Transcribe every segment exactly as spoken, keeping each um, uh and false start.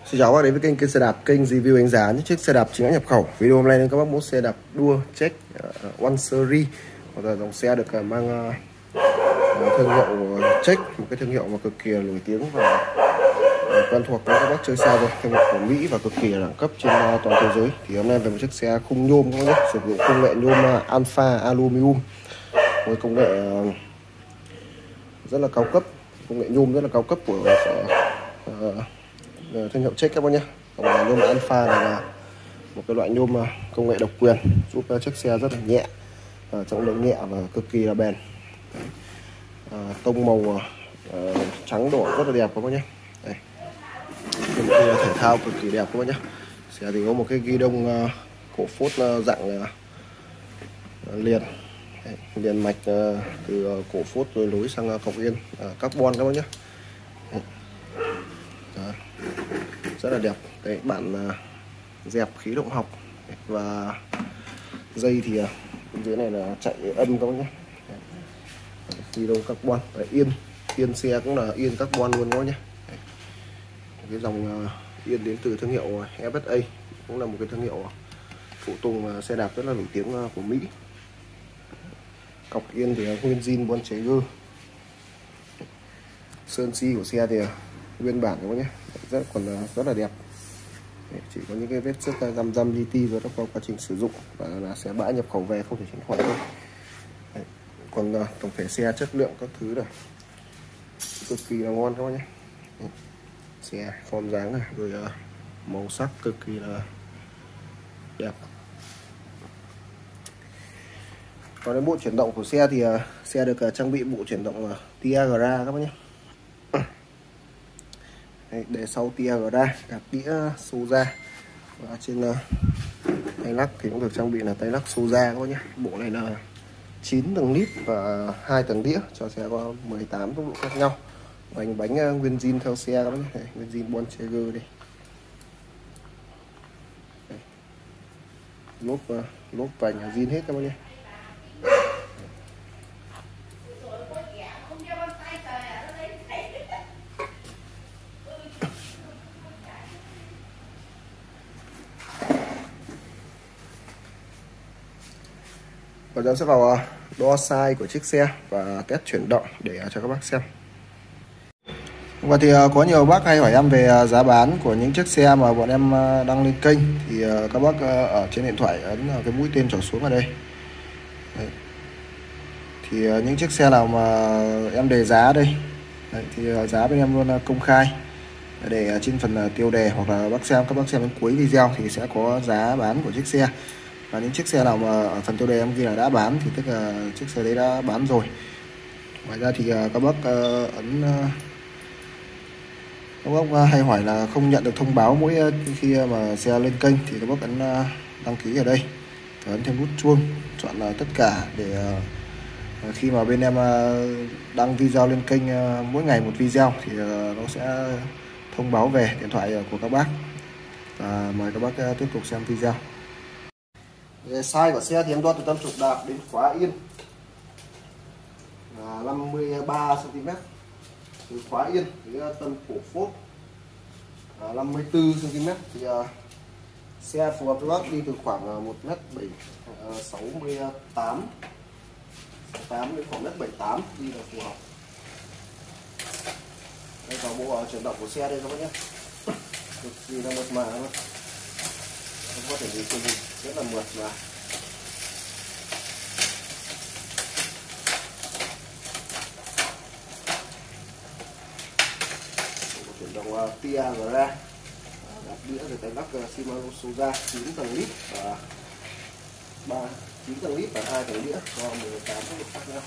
Xin chào các bạn đến với kênh kênh xe đạp, kênh review đánh giá những chiếc xe đạp chính hãng nhập khẩu. Video hôm nay nên các bác muốn xe đạp đua check uh, One Series, hoặc là dòng xe được uh, mang uh, thương hiệu check, một cái thương hiệu mà cực kỳ nổi tiếng và uh, quen thuộc với các bác chơi xe rồi, thương hiệu của Mỹ và cực kỳ đẳng cấp trên uh, toàn thế giới. Thì hôm nay về một chiếc xe khung nhôm các bác, sử dụng công nghệ nhôm uh, Alpha Aluminum với công nghệ uh, rất là cao cấp, công nghệ nhôm rất là cao cấp của uh, uh, thương hiệu check các bác nhé. Còn nhôm Alpha này là một cái loại nhôm công nghệ độc quyền giúp chiếc xe rất là nhẹ, trọng lượng nhẹ và cực kỳ là bền. À, tông màu à, trắng đỏ rất là đẹp các bác nhé. Đây, một cái thể thao cực kỳ đẹp các bác nhé. Xe thì có một cái ghi đông uh, cổ phốt uh, dạng uh, liền Đây, liền mạch uh, từ uh, cổ phốt rồi nối sang uh, cọc yên uh, carbon các bác nhé. Rất là đẹp. Cái bản uh, dẹp khí động học và dây thì uh, bên dưới này là chạy âm các bác nhé. Khí động carbon. Đấy, yên yên xe cũng là yên carbon luôn các bác nhé. Đấy. Cái dòng uh, yên đến từ thương hiệu ép ét a, cũng là một cái thương hiệu phụ tùng uh, xe đạp rất là nổi tiếng uh, của Mỹ. Cọc yên thì uh, nguyên zin Bontrager. Sơn xi của xe thì uh, nguyên bản các bác nhé, rất còn uh, rất là đẹp. Chỉ có những cái vết xước răm răm li ti rồi đó qua quá trình sử dụng, và là xe bãi nhập khẩu về không thể tránh khỏi thôi. Đấy. Còn uh, tổng thể xe chất lượng các thứ này cực kỳ là ngon các bác nhé. Đấy. Xe form dáng này rồi uh, màu sắc cực kỳ là đẹp. Còn đến bộ chuyển động của xe thì uh, xe được uh, trang bị bộ chuyển động uh, Tiagra các bác nhé. Đấy, để sau Tiagra, đạp đĩa Souza, và trên uh, tay lắc thì cũng được trang bị là tay lắc Souza các bác nhé. Bộ này là chín tầng lít và hai tầng đĩa, cho xe có mười tám tốc độ khác nhau. Bánh bánh uh, nguyên zin theo xe các bác nhé. Đây, nguyên zin Bontrager đây. Đây. Lốp uh, lốp vành là zin hết các bác nhé. Và giờ sẽ vào đo size của chiếc xe và test chuyển động để cho các bác xem. Và thì có nhiều bác hay hỏi em về giá bán của những chiếc xe mà bọn em đăng lên kênh, thì các bác ở trên điện thoại ấn cái mũi tên trỏ xuống ở đây. Đấy. Thì những chiếc xe nào mà em đề giá đây, Đấy, thì giá bên em luôn công khai để trên phần tiêu đề, hoặc là bác xem các bác xem đến cuối video thì sẽ có giá bán của chiếc xe. Và những chiếc xe nào mà ở phần tiêu đề em ghi là đã bán thì tức là chiếc xe đấy đã bán rồi. Ngoài ra thì các bác ấn các bác hay hỏi là không nhận được thông báo mỗi khi mà xe lên kênh, thì các bác ấn đăng ký ở đây, ấn thêm nút chuông, chọn là tất cả, để khi mà bên em đăng video lên kênh mỗi ngày một video thì nó sẽ thông báo về điện thoại của các bác. Và mời các bác tiếp tục xem video. Về size của xe thì em đo từ tâm trục đạp đến khóa yên là năm mươi ba xăng ti mét, từ khóa yên đến tâm cổ phốt là năm mươi tư xăng ti mét. Thì uh, xe phù hợp với bác đi từ khoảng một mét sáu mươi tám đến khoảng một mét bảy mươi tám đi là phù hợp. Đây vào bộ uh, chuyển động của xe đây các bác nhé, cực kỳ là mượt mà luôn, không có thể nhìn thấy rất là mượt mà. Chuyển động uh, Tiagra, đạp đĩa rồi tay lắc uh, Shimano Souza chín tầng lít và ba chín tầng lít và hai tầng đĩa cho mười tám tốc độ khác nhau.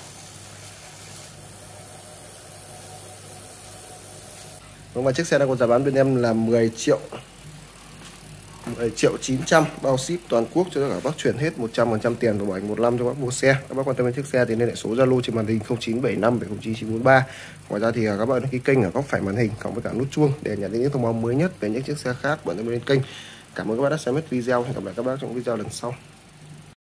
Vâng, và chiếc xe đang có giá bán bên em là mười triệu mười triệu chín trăm, bao ship toàn quốc cho tất cả bác, chuyển hết một trăm phần trăm tiền và bảo hành một năm cho bác mua xe. Các bác quan tâm đến chiếc xe thì liên hệ số Zalo trên màn hình không chín bảy năm bảy không chín chín bốn ba. Ngoài ra thì các bạn đăng ký kênh ở góc phải màn hình cộng với cả nút chuông để nhận những thông báo mới nhất về những chiếc xe khác bọn em lên kênh. Cảm ơn các bác đã xem hết video. Hẹn gặp lại các bác trong video lần sau.